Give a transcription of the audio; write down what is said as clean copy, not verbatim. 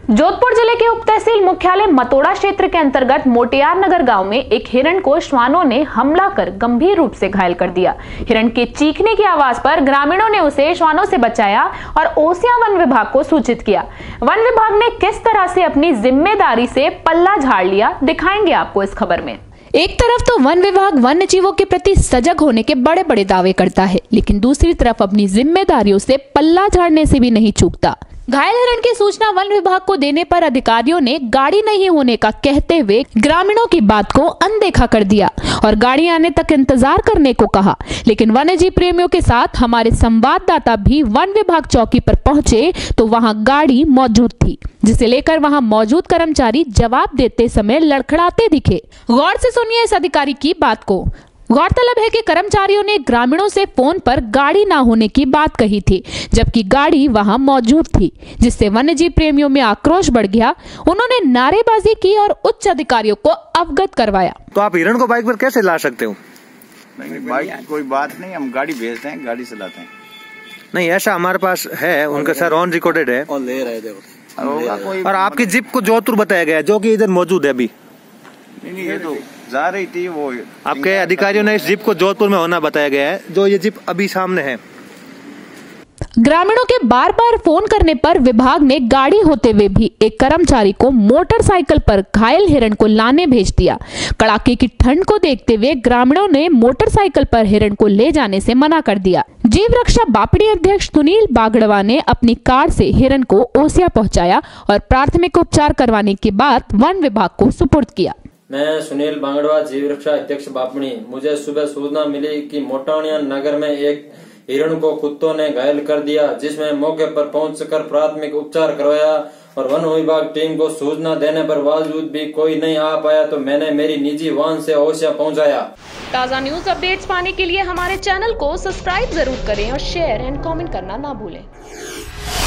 जोधपुर जिले के उप तहसील मुख्यालय मतोड़ा क्षेत्र के अंतर्गत मोटियार नगर गांव में एक हिरण को श्वानों ने हमला कर गंभीर रूप से घायल कर दिया। हिरण के चीखने की आवाज पर ग्रामीणों ने उसे श्वानों से बचाया और ओसियां वन विभाग को सूचित किया। वन विभाग ने किस तरह से अपनी जिम्मेदारी से पल्ला झाड़ लिया, दिखाएंगे आपको इस खबर में। एक तरफ तो वन विभाग वन्य जीवों के प्रति सजग होने के बड़े बड़े दावे करता है, लेकिन दूसरी तरफ अपनी जिम्मेदारियों से पल्ला झाड़ने से भी नहीं चूकता। घायल हिरण की सूचना वन विभाग को देने पर अधिकारियों ने गाड़ी नहीं होने का कहते हुए ग्रामीणों की बात को अनदेखा कर दिया और गाड़ी आने तक इंतजार करने को कहा। लेकिन वन्यजीव प्रेमियों के साथ हमारे संवाददाता भी वन विभाग चौकी पर पहुंचे तो वहां गाड़ी मौजूद थी, जिसे लेकर वहां मौजूद कर्मचारी जवाब देते समय लड़खड़ाते दिखे। गौर से सुनिए इस अधिकारी की बात को। गौरतलब है कि कर्मचारियों ने ग्रामीणों से फोन पर गाड़ी ना होने की बात कही थी, जबकि गाड़ी वहां मौजूद थी, जिससे वन्यजीव प्रेमियों में आक्रोश बढ़ गया। उन्होंने नारेबाजी की और उच्च अधिकारियों को अवगत करवाया। तो आप हिरण को बाइक पर कैसे ला सकते हो? नहीं, बाइक की कोई बात नहीं, हम गाड़ी भेजते हैं, गाड़ी चलाते हैं। नहीं, ऐसा हमारे पास है, उनका सर ऑन रिकॉर्डेड है और ले रहे थे। और आपकी जीप को जोधपुर बताया गया, जो कि इधर मौजूद है अभी। नहीं, ये तो जा रही थी, वो आपके अधिकारियों ने इस जीप को जोधपुर में होना बताया गया है, जो ये जीप अभी सामने है। ग्रामीणों के बार बार फोन करने पर विभाग ने गाड़ी होते हुए भी एक कर्मचारी को मोटरसाइकिल पर घायल हिरण को लाने भेज दिया। कड़ाके की ठंड को देखते हुए ग्रामीणों ने मोटरसाइकिल पर हिरण को ले जाने से मना कर दिया। जीव रक्षा बापड़ी अध्यक्ष सुनील बागड़वा ने अपनी कार से हिरण को ओसियां पहुंचाया और प्राथमिक उपचार करवाने के बाद वन विभाग को सुपुर्द किया। मैं सुनील बांगड़वा, जीव रक्षा अध्यक्ष बापणी। मुझे सुबह सूचना मिली कि मोटाणिया नगर में एक हिरण को कुत्तों ने घायल कर दिया, जिसमें मौके पर पहुंचकर प्राथमिक उपचार करवाया और वन विभाग टीम को सूचना देने पर बावजूद भी कोई नहीं आ पाया तो मैंने मेरी निजी वाहन से ओसियां पहुंचाया। ताज़ा न्यूज अपडेट्स पाने के लिए हमारे चैनल को सब्सक्राइब जरूर करें और शेयर एंड कमेंट करना ना भूलें।